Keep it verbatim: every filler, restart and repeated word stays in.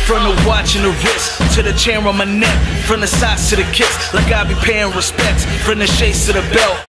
From the watch and the wrist to the chain on my neck, from the socks to the kicks, like I be paying respects. From the shades to the belt.